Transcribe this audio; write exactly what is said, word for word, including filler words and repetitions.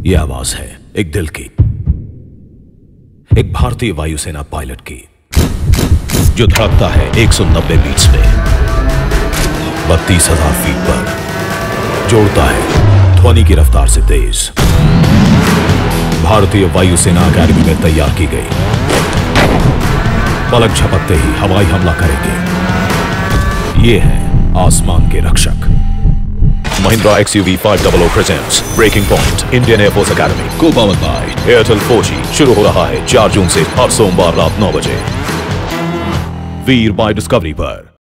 ये आवाज है एक दिल की, एक भारतीय वायुसेना पायलट की, जो धड़कता है एक सौ नब्बे बीट्स पे, बत्तीस हजार फीट पर, जोड़ता है ध्वनि की रफ्तार से तेज। भारतीय वायुसेना अकादमी में तैयार की गई, पलक झपकते ही हवाई हमला करेंगे। ये है आसमान के रक्षक। Mahindra X U V five hundred presents Breaking Point Indian Air Force Academy, co-powered by Airtel four G। शुरू हो रहा है चार जून से हर सोमवार रात नौ बजे वीर बाय डिस्कवरी पर।